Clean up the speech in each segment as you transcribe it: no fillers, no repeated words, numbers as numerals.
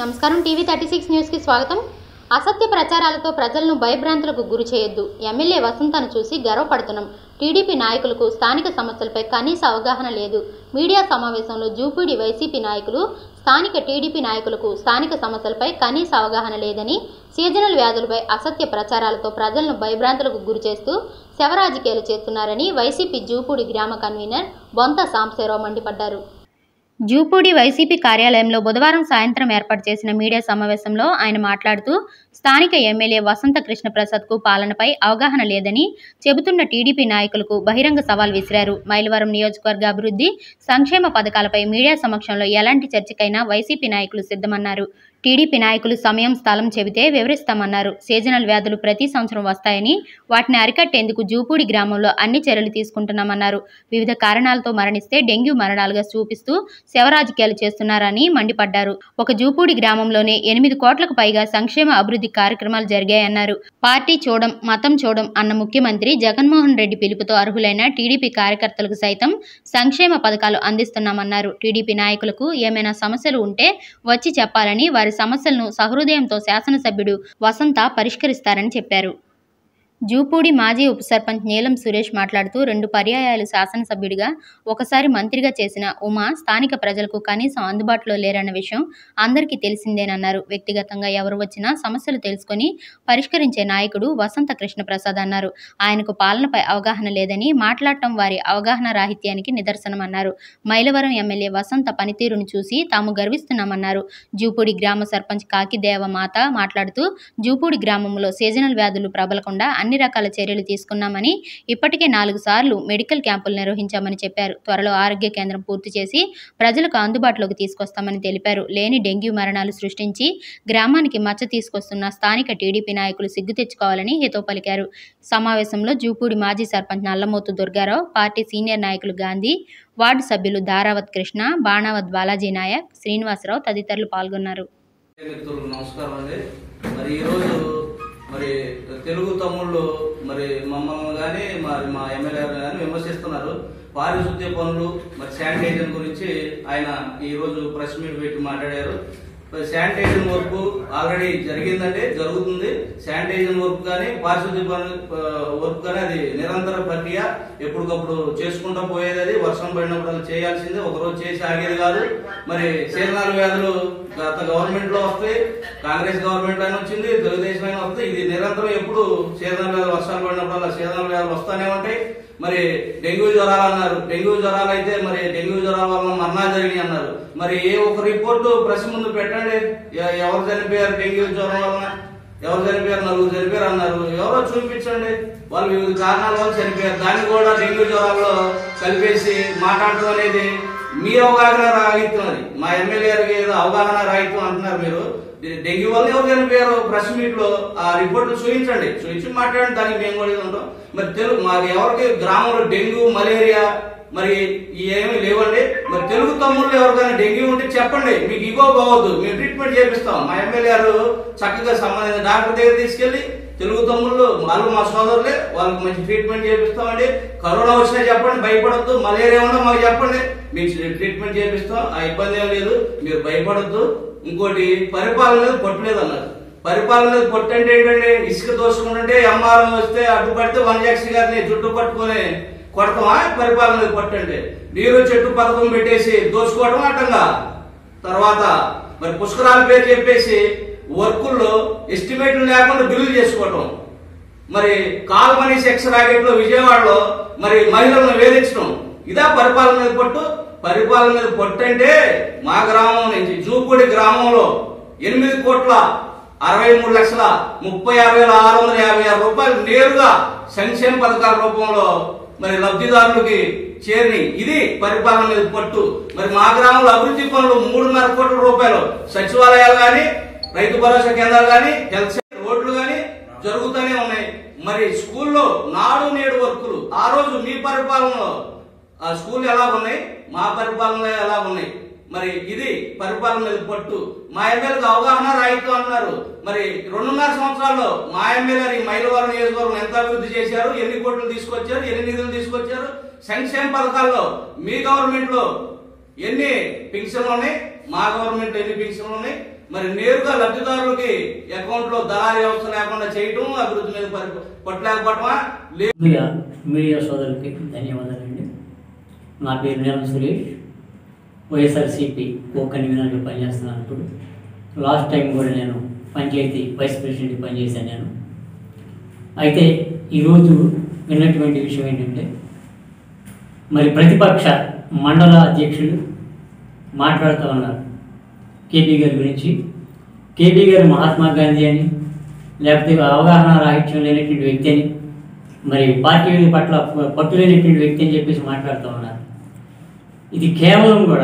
నమస్కారం TV 36 news కి స్వాగతం. అసత్య ప్రచారాలతో ప్రజలను భయభ్రాంతులకు గురి చేయొద్దు. ఎమ్మెల్యే వసంతను చూసి గర్వపడుతున్నాం. టీడీపీ నాయకులకు స్థానిక సమస్యలపై కనీస అవగాహన లేదు. మీడియా సమావేశంలో జూపూడి వైసీపీ నాయకులు స్థానిక టీడీపీ నాయకులకు స్థానిక సమస్యలపై కనీస అవగాహన లేదని, సీజనల్ వ్యాధులపై అసత్య ప్రచారాలతో ప్రజలను భయభ్రాంతులకు గురి చేస్తూ శవరాజకీయాలు చేస్తున్నారని వైసీపీ జూపూడి గ్రామ కన్వీనర్ బొంత సాంబశివరావు మండిపడ్డారు. జూపూడి వైసీపీ కార్యాలయంలో బుధవారం సాయంత్రం ఏర్పాటు చేసిన మీడియా సమావేశంలో ఆయన మాట్లాడుతూ, స్థానిక ఎమ్మెల్యే వసంత కృష్ణప్రసాద్కు పాలనపై అవగాహన లేదని చెబుతున్న టీడీపీ నాయకులకు బహిరంగ సవాల్ విసిరారు. మైలవరం నియోజకవర్గ అభివృద్ధి, సంక్షేమ పథకాలపై మీడియా సమక్షంలో ఎలాంటి చర్చకైనా వైసీపీ నాయకులు సిద్ధమన్నారు. టీడీపీ నాయకులు సమయం, స్థలం చెబితే వివరిస్తామన్నారు. సీజనల్ వ్యాధులు ప్రతి సంవత్సరం వస్తాయని, వాటిని అరికట్టేందుకు జూపూడి గ్రామంలో అన్ని చర్యలు తీసుకుంటున్నామన్నారు. వివిధ కారణాలతో మరణిస్తే డెంగ్యూ మరణాలుగా చూపిస్తూ శవరాజకీయాలు చేస్తున్నారని మండిపడ్డారు. ఒక జూపూడి గ్రామంలోనే 8 కోట్లకు పైగా సంక్షేమ అభివృద్ధి కార్యక్రమాలు జరిగాయన్నారు. పార్టీ చూడం, మతం చూడం అన్న ముఖ్యమంత్రి జగన్మోహన్ రెడ్డి పిలుపుతో అర్హులైన టీడీపీ కార్యకర్తలకు సైతం సంక్షేమ పథకాలు అందిస్తున్నామన్నారు. టీడీపీ నాయకులకు ఏమైనా సమస్యలు ఉంటే వచ్చి చెప్పాలని, వారి సమస్యలను సహృదయంతో శాసనసభ్యుడు వసంత పరిష్కరిస్తారని చెప్పారు. జూపూడి మాజీ ఉప సర్పంచ్ నీలం సురేష్ మాట్లాడుతూ, 2 పర్యాయాలు శాసనసభ్యుడిగా, ఒకసారి మంత్రిగా చేసిన ఉమా స్థానిక ప్రజలకు కనీసం అందుబాటులో లేరన్న విషయం అందరికీ తెలిసిందేనన్నారు. వ్యక్తిగతంగా ఎవరు వచ్చినా సమస్యలు తెలుసుకొని పరిష్కరించే నాయకుడు వసంత కృష్ణప్రసాద్ అన్నారు. ఆయనకు పాలనపై అవగాహన లేదని మాట్లాడటం వారి అవగాహన రాహిత్యానికి నిదర్శనమన్నారు. మైలవరం ఎమ్మెల్యే వసంత పనితీరును చూసి తాము గర్విస్తున్నామన్నారు. జూపూడి గ్రామ సర్పంచ్ కాకిదేవ మాత మాట్లాడుతూ, జూపూడి గ్రామంలో సీజనల్ వ్యాధులు ప్రబలకుండా అన్ని రకాల చర్యలు తీసుకున్నామని, ఇప్పటికే 4 సార్లు మెడికల్ క్యాంపులు నిర్వహించామని చెప్పారు. త్వరలో ఆరోగ్య కేంద్రం పూర్తి చేసి ప్రజలకు అందుబాటులోకి తీసుకొస్తామని తెలిపారు. లేని డెంగ్యూ మరణాలు సృష్టించి గ్రామానికి మచ్చ తీసుకొస్తున్న స్థానిక టీడీపీ నాయకులు సిగ్గు తెచ్చుకోవాలని హితవు పలికారు. సమావేశంలో జూపూడి మాజీ సర్పంచ్ నల్లమోతు దుర్గారావు, పార్టీ సీనియర్ నాయకులు గాంధీ, వార్డు సభ్యులు దారావత్ కృష్ణ, బాణావత్ బాలాజీ నాయక్, శ్రీనివాసరావు తదితరులు పాల్గొన్నారు. మరి తెలుగు తమ్ముళ్ళు మరి మమ్మల్ని కానీ మా ఎమ్మెల్యే కానీ విమర్శిస్తున్నారు. పారిశుద్ధ్య పనులు, మరి శానిటైజర్ గురించి ఆయన ఈ రోజు ప్రెస్ మీట్ పెట్టి మాట్లాడారు. శానిటైజర్ వర్క్ ఆల్రెడీ జరిగిందంటే జరుగుతుంది. శానిటైజర్ వర్క్ కానీ పారిశుద్ధ్య వర్క్ కానీ అది నిరంతర ప్రక్రియ, ఎప్పటికప్పుడు చేసుకుంటూ పోయేది. అది వర్షం పడినప్పుడు అది చేయాల్సిందే, ఒకరోజు చేసి ఆగేది కాదు. మరి సీజనల్ వ్యాధులు గత గవర్నమెంట్ లో వస్తాయి, కాంగ్రెస్ గవర్నమెంట్ అయినా వచ్చింది, తెలుగుదేశం అయినా వస్తాయి. ఇది నిరంతరం ఎప్పుడు సీజనల్ వ్యాధులు, వర్షాలు పడినప్పుడు సీజనల్ వ్యాధులు వస్తానే ఉంటాయి. మరి డెంగ్యూ జ్వరాలు అన్నారు. డెంగ్యూ జ్వరాలు అయితే మరి డెంగ్యూ జ్వరాల వల్ల మరణాలు జరిగినాయి అన్నారు. మరి ఏ ఒక రిపోర్టు ప్రెస్ ముందు పెట్టండి. ఎవరు చనిపోయారు డెంగ్యూ జ్వరం వలన, ఎవరు చనిపోయారు, 4 చనిపోయారు అన్నారు. ఎవరో చూపించండి, వాళ్ళు వివిధ కారణాల వల్ల చనిపోయారు. దాన్ని కూడా డెంగ్యూ జ్వరాల్లో కలిపేసి మాట్లాడటం అనేది మీ అవగాహన రాహిత్యం. అది మా ఎమ్మెల్యే గారికి ఏదో అవగాహన రాహిత్యం అంటున్నారు మీరు. డెంగ్యూ వల్ల ఎవరు చనిపోయారు ప్రెస్ మీట్ లో ఆ రిపోర్ట్ చూపించండి, చూపించి మాట్లాడండి. దానికి మేము కూడా ఉంటాం. మరి తెలుగు మాకు ఎవరికి గ్రామంలో డెంగ్యూ, మలేరియా మరి ఏమీ లేవండి. మరి తెలుగు తమ్ముళ్ళు ఎవరికైనా డెంగ్యూ ఉంటే చెప్పండి, మీకు ఇగో పోవద్దు, మేము ట్రీట్మెంట్ చేపిస్తాం. మా ఎమ్మెల్యే గారు చక్కగా సంబంధించిన డాక్టర్ దగ్గర తీసుకెళ్లి తెలుగు తమ్ముళ్ళు వాళ్ళు మా సోదరులే, వాళ్ళకి మంచి ట్రీట్మెంట్ చేపిస్తామండి. కరోనా వచ్చినా చెప్పండి, భయపడద్దు. మలేరియా ఉన్నా మాకు చెప్పండి, మీకు ట్రీట్మెంట్ చేపిస్తాం. ఆ ఇబ్బంది ఏం లేదు, మీరు భయపడద్దు. ఇంకోటి, పరిపాలన మీద పట్టులేదు అన్నారు. పరిపాలన మీద పట్టు అంటే ఏంటంటే, ఇసుక దోసుకుంటుంటే ఎంఆర్ఓ వస్తే అడ్డుపడితే వనజాక్షి గారిని చుట్టూ పట్టుకొని కొడతామా? పరిపాలన మీద పట్టు అంటే మీరు చెట్టు పథకం పెట్టేసి దోచుకోవడం అడ్డంగా. తర్వాత మరి పుష్కరాల పేరు చెప్పేసి వర్కుల్లో ఎస్టిమేట్లు లేకుండా బిల్లులు చేసుకోవటం. మరి కాల్మనీ సెక్స్ రాకెట్ లో విజయవాడలో మరి మహిళలను వేధించడం. ఇదా పరిపాలన మీద పట్టు? పరిపాలన మీద పట్టు అంటే మా గ్రామం నుంచి జూపూడి గ్రామంలో 8,63,36,656 రూపాయలు నేరుగా సంక్షేమ పథకాల రూపంలో మరి లబ్ధిదారులకి చేరి, ఇది పరిపాలన మీద పట్టు. మరి మా గ్రామంలో అభివృద్ధి పనులు 3.5 కోట్ల రూపాయలు, సచివాలయాలు గాని, రైతు భరోసా కేంద్రాలు గాని, హెల్త్ సెంటర్ రోడ్లు గాని జరుగుతూనే ఉన్నాయి. మరి స్కూల్లో నాడు నేడు వర్కులు ఆ రోజు మీ పరిపాలనలో ఆ స్కూల్ ఎలా ఉన్నాయి, మా పరిపాలనలో ఎలా ఉన్నాయి. మరి ఇది పరిపాలన మీద పట్టు. మా ఎమ్మెల్యేకి అవగాహన రాయితూ అన్నారు. మరి 2.5 సంవత్సరాల్లో మా ఎమ్మెల్యే మైలవరం నియోజకవర్గం ఎంత అభివృద్ధి చేశారు, ఎన్ని కోట్లు తీసుకొచ్చారు, ఎన్ని నిధులు తీసుకొచ్చారు, సంక్షేమ పథకాల్లో మీ గవర్నమెంట్ లో ఎన్ని పింఛన్లు ఉన్నాయి, మా గవర్నమెంట్ ఎన్ని పింఛన్లు ఉన్నాయి, మరి నేరుగా లబ్ధిదారులకి అకౌంట్ లో దళారీ వ్యవస్థ లేకుండా చేయటం, అభివృద్ధి మీద పట్టలేకపోవటమా? మీడియా సోదరులకి ధన్యవాదాలండి. నా పేరు నీలం సురేష్, వైఎస్ఆర్సీపీ కో కన్వీనర్గా పనిచేస్తున్నాను. ఇప్పుడు లాస్ట్ టైం కూడా నేను పంచాయతీ వైస్ ప్రెసిడెంట్కి పనిచేశాను నేను. అయితే ఈరోజు విన్నటువంటి విషయం ఏంటంటే, మరి ప్రతిపక్ష మండల అధ్యక్షులు మాట్లాడుతూ ఉన్నారు కేపీ గారి గురించి. కేపీ గారు మహాత్మా గాంధీ అని, లేకపోతే అవగాహన రాహిత్యం లేనటువంటి వ్యక్తి అని, మరి పార్టీ పట్ల పట్టు లేనటువంటి వ్యక్తి అని చెప్పేసి మాట్లాడుతూ ఉన్నారు. ఇది కేవలం కూడా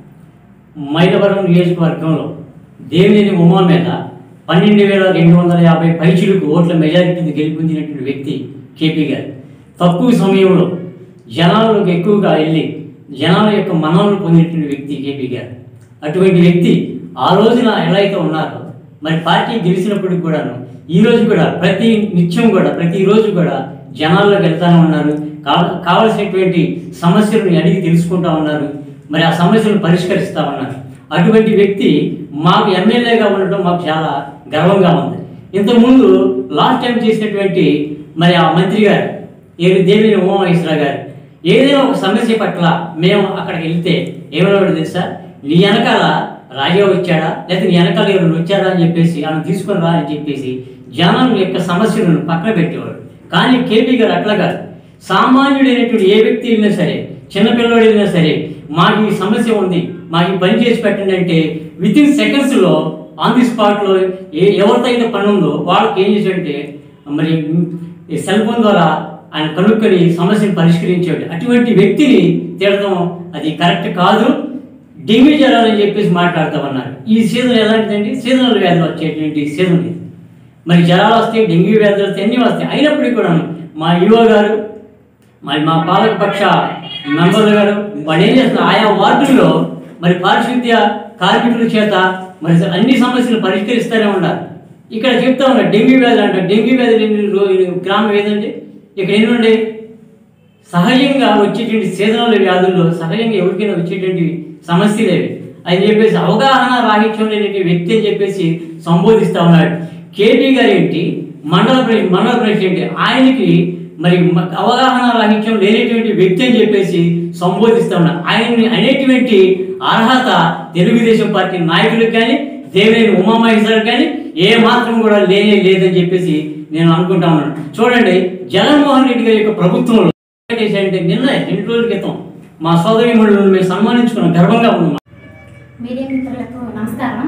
మైలవరం నియోజకవర్గంలో దేవినేని ఉమా మీద 12,250 పైచిలకు ఓట్ల మెజారిటీని గెలిపించినటువంటి వ్యక్తి కేపీ గారు. తక్కువ సమయంలో జనాలకు ఎక్కువగా వెళ్ళి జనాల యొక్క మన్ననలు పొందినటువంటి వ్యక్తి కేపీ గారు. అటువంటి వ్యక్తి ఆ రోజున ఎలా అయితే ఉన్నారో, మరి పార్టీ గెలిచినప్పటికి కూడాను ఈరోజు కూడా ప్రతిరోజు కూడా జనాల్లోకి వెళ్తూనే ఉన్నారు. కావలసినటువంటి సమస్యలను అడిగి తెలుసుకుంటా ఉన్నారు. మరి ఆ సమస్యలను పరిష్కరిస్తూ ఉన్నారు. అటువంటి వ్యక్తి మాకు ఎమ్మెల్యేగా ఉండటం మాకు చాలా గర్వంగా ఉంది. ఇంతకుముందు లాస్ట్ టైం చేసినటువంటి మరి ఆ మంత్రి గారు దేవినేని ఉమామహేశ్వరరావు గారు ఏదైనా ఒక సమస్య పట్ల మేము అక్కడికి వెళ్తే ఏమన్నా తెలుసా, నీ వెనకాల రాజా వచ్చాడా, లేకపోతే నీ వెనకాల ఎవరు వచ్చాడా అని చెప్పేసి ఆమె తీసుకొని రా అని చెప్పేసి జనం యొక్క సమస్యలను పక్కన పెట్టేవాడు. కానీ కేపీ గారు అట్లా కాదు. సామాన్యుడైనటువంటి ఏ వ్యక్తి వెళ్ళినా సరే, చిన్నపిల్లవాడు వెళ్ళినా సరే, మాకు ఈ సమస్య ఉంది, మాకు ఈ పని చేసి పెట్టండి అంటే వితిన్ సెకండ్స్లో ఆన్ ది స్పాట్లో ఎవరితో అయితే పని ఉందో వాళ్ళకి ఏం చేశాడంటే మరి సెల్ ఫోన్ ద్వారా ఆయన కనుక్కొని సమస్యను పరిష్కరించాడు. అటువంటి వ్యక్తిని తిడటం అది కరెక్ట్ కాదు. డెంగ్యూ జ్వరాలని చెప్పేసి మాట్లాడతామన్నారు. ఈ సీజన్ ఎలాంటిదండి? సీజనల్ వ్యాధులు వచ్చేటువంటి సీజన్ ఇది. మరి జ్వరాలు వస్తాయి, డెంగ్యూ వ్యాధులు వస్తాయి, అన్నీ వస్తాయి. అయినప్పటికీ కూడా మా ఈఓ గారు, మరి మా పాలకపక్ష మెంబర్లు గారు వాళ్ళు ఏం చేస్తున్నారు, ఆయా వార్డుల్లో మరి పారిశుద్ధ్య కార్మికుల చేత మరి అన్ని సమస్యలు పరిష్కరిస్తూనే ఉన్నారు. ఇక్కడ చెప్తా ఉన్నారు డెంగ్యూ వ్యాధులు అంటారు. డెంగ్యూ వ్యాధులు గ్రామం ఏదండి? ఇక్కడ ఏంటండి సహజంగా వచ్చేటువంటి సీజనల్ వ్యాధుల్లో సహజంగా ఎవరికైనా వచ్చేటువంటి సమస్యలేవి అని చెప్పేసి అవగాహన రాహిత్యం లేని వ్యక్తి అని చెప్పేసి సంబోధిస్తూ ఉన్నాడు. కేపీ గారు ఏంటి, మండల ప్రెసిడెంట్, ఆయనకి మరి అవగాహన రాహిత్యం లేనటువంటి వ్యక్తి అని చెప్పేసి సంబోధిస్తూ ఉన్నారు. ఆయన్ని అనేటువంటి అర్హత తెలుగుదేశం పార్టీ నాయకులకు కానీ దేవినేని ఉమామహేశ్వరరావు కానీ ఏ మాత్రం కూడా లేదని చెప్పేసి నేను అనుకుంటా ఉన్నాను. చూడండి, జగన్మోహన్ రెడ్డి గారి యొక్క ప్రభుత్వంలో చేశారంటే నిన్న 2 రోజుల క్రితం మా సోదరీమణులను మేము సన్మానించుకున్నాం, గర్వంగా ఉన్నాం. మీడియా మిత్రులకు నమస్కారం.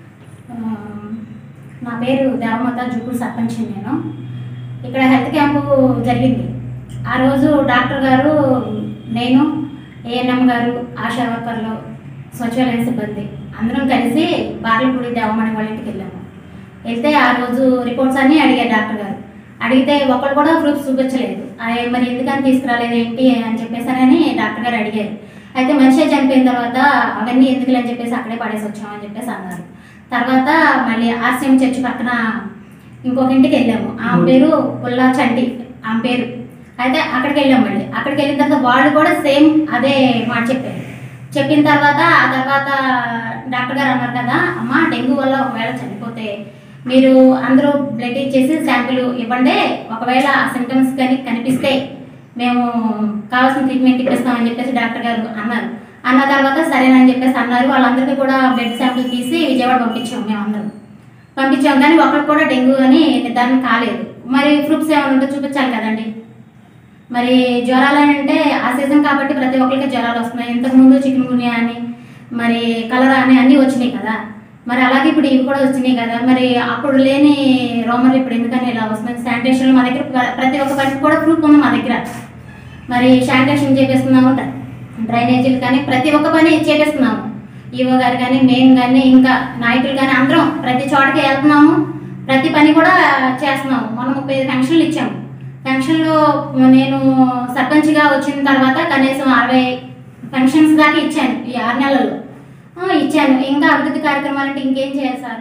నా పేరు దేవమాత, జూపూర్ సర్పంచ్. నేను ఇక్కడ హెల్త్ క్యాంపు జరిగింది. ఆ రోజు డాక్టర్ గారు, నేను, ఏఎన్ఎం గారు, ఆశా వర్కర్లు, సచివాలయ సిబ్బంది అందరం కలిసి బార్లపూడి దేవమణి వాళ్ళ ఇంటికి వెళ్ళాము. వెళ్తే ఆ రోజు రిపోర్ట్స్ అన్నీ అడిగారు డాక్టర్ గారు. అడిగితే ఒకళ్ళు కూడా ప్రూఫ్ చూపించలేదు. మరి ఎందుకని తీసుకురాలేదు ఏంటి అని చెప్పేసానని డాక్టర్ గారు అడిగారు. అయితే మనిషి చనిపోయిన తర్వాత అవన్నీ ఎందుకులని చెప్పేసి అక్కడే పడేసి వచ్చామని చెప్పేసి అన్నారు. తర్వాత మళ్ళీ ఆర్సీఎం చర్చి పక్కన ఇంకొక ఇంటికి వెళ్ళాము. ఆమె పేరు పుల్లా చంటి ఆమె పేరు. అయితే అక్కడికి వెళ్ళాము. మళ్ళీ అక్కడికి వెళ్ళిన తర్వాత వాళ్ళు కూడా సేమ్ అదే మాట చెప్పారు. చెప్పిన తర్వాత ఆ తర్వాత డాక్టర్ గారు అన్నారు కదా, అమ్మ డెంగ్యూ వల్ల ఒకవేళ చనిపోతే మీరు అందరూ బ్లడ్ ఇచ్చేసి శాంపిల్ ఇవ్వండి, ఒకవేళ ఆ సింటమ్స్ కానీ కనిపిస్తే మేము కావాల్సిన ట్రీట్మెంట్ ఇప్పిస్తామని చెప్పేసి డాక్టర్ గారు అన్నారు. అన్న తర్వాత సరేనని చెప్పేసి అన్నారు. వాళ్ళందరికీ కూడా బ్లడ్ శాంపిల్ తీసి విజయవాడ పంపించాము. మేమందరం పంపించాము, కానీ ఒకరికి కూడా డెంగ్యూ అని నిర్ధారణ కాలేదు. మరి ప్రూఫ్స్ ఏమైనా ఉంటే చూపించాలి కదండి. మరి జ్వరాలు అని అంటే ఆ సీజన్ కాబట్టి ప్రతి ఒక్కరికి జ్వరాలు వస్తున్నాయి. ఇంతకుముందు చికెన్ గున్యా అని, మరి కలరా అని అన్నీ వచ్చినాయి కదా. మరి అలాగే ఇప్పుడు ఇవి కూడా వచ్చినాయి కదా. మరి అప్పుడు లేని రోమర్లు ఇప్పుడు ఎందుకని ఇలా వస్తున్నాయి? శానిటేషన్ మా దగ్గర ప్రతి ఒక్క పనికి కూడా ప్రూఫ్ ఉంది మా దగ్గర. మరి శానిటేషన్ చేపిస్తున్నాము, డ్రైనేజీలు కానీ ప్రతి ఒక్క పని చేపిస్తున్నాము. ఈవో గారు కానీ మేము కానీ ఇంకా నాయకులు కానీ అందరం ప్రతి చోటకి వెళ్తున్నాము. ప్రతి పని కూడా చేస్తున్నాము. మనం 35 ఫంక్షన్లు ఇచ్చాము. ఫంక్షన్లో నేను సర్పంచ్గా వచ్చిన తర్వాత కనీసం 60 ఫంక్షన్స్ దాకా ఇచ్చాను ఈ 6 నెలల్లో ఇచ్చాను. ఇంకా అభివృద్ధి కార్యక్రమాలు అంటే ఇంకేం చేయాలి సార్?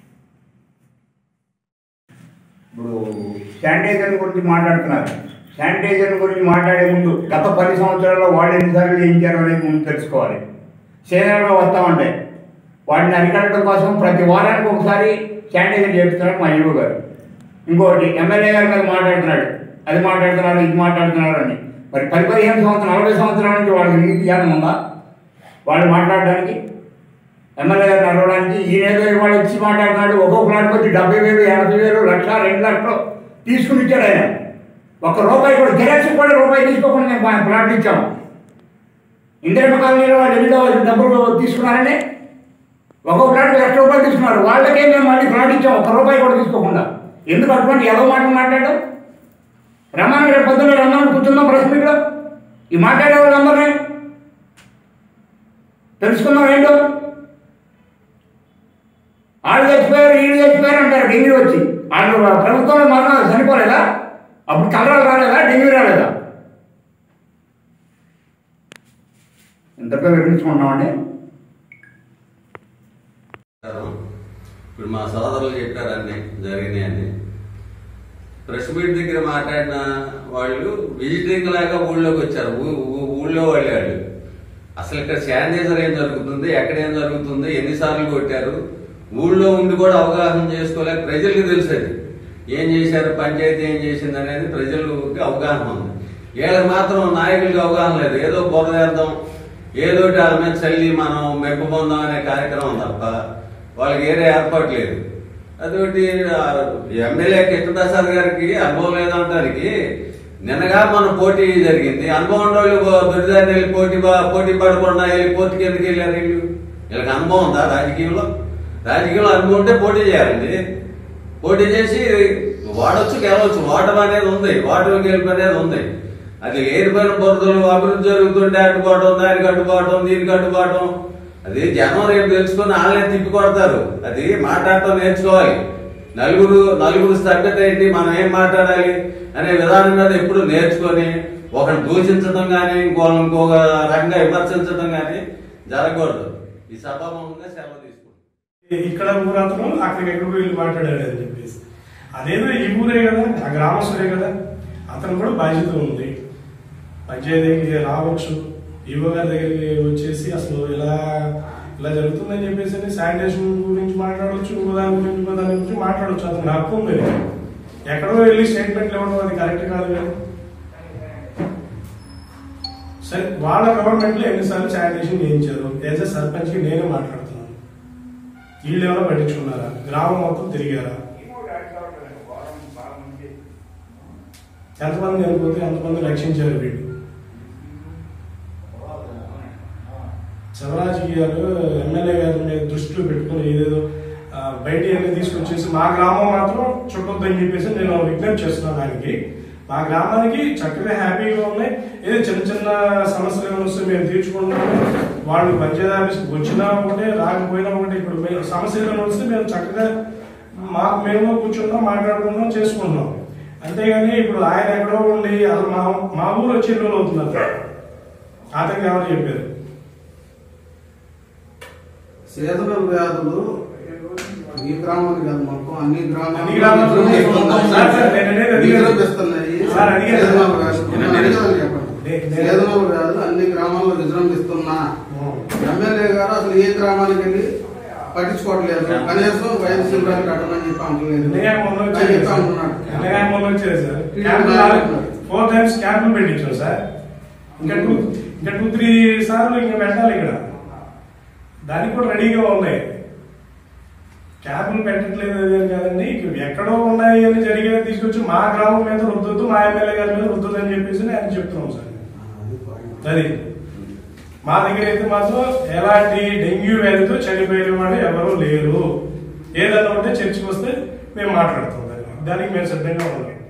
ఇప్పుడు శానిటైజర్ గురించి మాట్లాడుతున్నారు. శానిటైజర్ గురించి మాట్లాడే ముందు గత 10 సంవత్సరాల్లో వాళ్ళు ఎన్నిసార్లు చేయించారు అనేది ముందు తెలుసుకోవాలి. సీజనల్గా వస్తూ ఉంటాయి. వాటిని అరికట్టడం కోసం ప్రతి వారానికి ఒకసారి శానిటైజర్ చేస్తున్నాడు మా ఈవో గారు. ఇంకోటి ఎమ్మెల్యే గారి మీద మాట్లాడుతున్నాడు, అది మాట్లాడుతున్నారు ఇది మాట్లాడుతున్నారు అని. మరి 10-15 సంవత్సరాలు 40 సంవత్సరాల నుంచి వాళ్ళకి నీతి జ్ఞానం ఉందా వాళ్ళు మాట్లాడడానికి, ఎమ్మెల్యే గారిని అడగడానికి? ఈయనేదో ఇవాళ ఇచ్చి మాట్లాడుతున్నాడు. ఒక్కొక్క ప్లాట్కి వచ్చి 70,000 80,000 1,00,000 2 లక్షలు తీసుకుని ఇచ్చాడు ఆయన. ₹1 కూడా జిరాక్స్ కూడా ₹1 తీసుకోకుండా మేము ప్లాట్లు ఇచ్చాము. ఇందిరమ్మ కాలనీలో వాళ్ళు ఎన్నో డబ్బులు తీసుకున్నారని ఒక్కొక్క ప్లాట్కి ₹1,00,000 తీసుకున్నారు. వాళ్ళకే మేము మళ్ళీ ప్లాట్ ఇచ్చాము ₹1 కూడా తీసుకోకుండా. ఎందుకు అటువంటి ఏదో మాటలు మాట్లాడడం? రమ్మని రేపు పొద్దున్న రమ్మని కూర్చుందాం ప్రెస్ మీట్లో. ఈ మాట్లాడే వాళ్ళందరినీ తెలుసుకుందాం ఏంటో. వాళ్ళు చచ్చిపోయారు వీళ్ళు చచ్చిపోయారు అంటారు డెంగ్యూ వచ్చి. వాళ్ళు ప్రభుత్వంలో మరణాలు చనిపోలేదా? అప్పుడు కలరాలు రాలేదా? డెంగ్యూ రాలేదా? ఇంతగా వివరించుకుంటున్నామండి. ఇప్పుడు మా సోదరులు చెప్పారు అన్ని జరిగినాయని. ప్రెస్ మీట్ దగ్గర మాట్లాడిన వాళ్ళు విజిటింగ్ లాగా ఊళ్ళోకి వచ్చారు. ఊళ్ళో వాళ్ళు అసలు ఇక్కడ శానిటైజర్ ఏం జరుగుతుంది, ఎక్కడ ఏం జరుగుతుంది, ఎన్నిసార్లు కొట్టారు, ఊళ్ళో ఉండి కూడా అవగాహన చేసుకోలేక ప్రజలకు తెలిసేది ఏం చేశారు, పంచాయతీ ఏం చేసింది అనేది ప్రజలకి అవగాహన ఉంది. వీళ్ళకి మాత్రం నాయకులకి అవగాహన లేదు. ఏదో బురదేద్దాం, ఏదోటి వాళ్ళ మీద చల్లి మనం మెప్పు పొందాం అనే కార్యక్రమం తప్ప వాళ్ళకి ఏరే ఏర్పాటు లేదు. అదొకటి ఎమ్మెల్యే కృష్ణప్రసాద్ గారికి అనుభవం లేదంటానికి నిన్నగా మన పోటీ జరిగింది. అనుభవం వాళ్ళు దొరిదారిని వెళ్ళి పోటీ పడకుండా వెళ్ళి పోటీకి ఎందుకు వెళ్ళారు వీళ్ళు? వీళ్ళకి అనుభవం ఉందా రాజకీయంలో? రాజకీయంలో అనుభవం ఉంటే పోటీ చేయాలండి. పోటీ చేసి వాడొచ్చు గెలవచ్చు. ఓటమి అనేది ఉంది, ఓటమి గెలుపు అనేది ఉంది. అది ఏరిపోయిన బురదలు అభివృద్ధి జరుగుతుంటే అడ్డుకోవడం, దానికి అడ్డుకోవడం, దీనికి అడ్డుకోవడం, అది జనం రేపు తెలుసుకొని వాళ్ళే తిప్పి కొడతారు. అది మాట్లాడటం నేర్చుకోవాలి. నలుగురు సభ్యత ఏంటి, మనం ఏం మాట్లాడాలి అనే విధానం మీద ఎప్పుడు నేర్చుకొని ఒకరిని దూషించడం కానీ ఇంకొక రకంగా విమర్శించడం కానీ జరగకూడదు. ఈ సభాముఖంగా సెలవు తీసుకుంటాం. ఇక్కడ ఊరతను అక్కడికి ఎక్కడికి వెళ్ళి మాట్లాడాడు అని చెప్పేసి అదేదో ఈ ఊరే కదా, ఆ గ్రామస్తులే కదా, అతను కూడా బాధ్యత ఉంది. పంచాయతీకి రావచ్చు, ఈవో గారి దగ్గరికి వచ్చేసి అసలు ఇలా జరుగుతుందని చెప్పేసి శానిటేషన్ గురించి మాట్లాడవచ్చు, ఇంకో దాని గురించి మాట్లాడవచ్చు. అతను హక్కు ఉంది. ఎక్కడో వెళ్ళి స్టేట్మెంట్లు ఇవ్వడం అది కరెక్ట్ కాదు కదా. సరే, వాళ్ళ గవర్నమెంట్ లో ఎన్నిసార్లు శానిటేషన్ చేయించారు? యాజ్ ఎ సర్పంచ్ కి నేనే మాట్లాడుతున్నాను. వీళ్ళు ఏమైనా పట్టించుకున్నారా? గ్రామం మొత్తం తిరిగారా? ఎంతమంది చనిపోతే ఎంతమంది రక్షించారు వీళ్ళు? రాజకీయాలు ఎమ్మెల్యే గారి మీద దృష్టిలో పెట్టుకుని ఏదేదో బయట అన్ని తీసుకొచ్చేసి మా గ్రామం మాత్రం చుట్టొద్దని చెప్పేసి నేను విజ్ఞప్తి చేస్తున్నాను. దానికి మా గ్రామానికి చక్కగా హ్యాపీగా ఉన్నాయి. ఏదో చిన్న సమస్యలు ఏమైనా వస్తే మేము తీర్చుకుంటున్నాము. వాళ్ళు పంచాయతీ ఆఫీస్కి వచ్చినా ఒకటే రాకపోయినా ఒకటే. ఇప్పుడు మేము సమస్యలు ఏమైనా వస్తే మేము చక్కగా మేము కూర్చుంటాం, మాట్లాడుకుంటాం, చేసుకుంటున్నాం. అంతేగాని ఇప్పుడు ఆయన ఎక్కడో ఉండి అసలు మా ఊరు వచ్చి ఎన్ని రోజులు అవుతున్నారు? అతనికి ఎవరు చెప్పారు? సీజనల్ వ్యాధులు ఈ గ్రామానికి కాదు, మొత్తం అన్ని గ్రామాలు సీజనల్ వ్యాధులు అన్ని గ్రామాల్లో విజృంభిస్తున్నా ఎమ్మెల్యే గారు అసలు ఏ గ్రామానికి వెళ్ళి పట్టించుకోవట్లేదు. కనీసం వైద్య శిబిరాలు కట్టమని చెప్పి అంటున్నాడు. 4 times క్యాంపులు పెట్టించాం సార్. ఇంకా 2-3 సార్లు ఇంకా పెట్టాలి. ఇక్కడ దానికి కూడా రెడీగా ఉన్నాయి. క్యాంపులు పెట్టట్లేదు అని కాదండి, ఎక్కడో ఉన్నాయి అని జరిగేది తీసుకొచ్చి మా గ్రామం మీద రుద్దొద్దు, మా ఎమ్మెల్యే గారి మీద రుద్దొద్దు అని చెప్పేసి ఆయన చెప్తున్నాం సార్. అది మా దగ్గర అయితే మాత్రం ఎలాంటి డెంగ్యూ వ్యాధితో చనిపోయిన వాడు ఎవరూ లేరు. ఏదన్నా ఉంటే చర్చకు వస్తే మేము మాట్లాడుతాం. దానికి మేము సిద్ధంగా ఉన్నాం.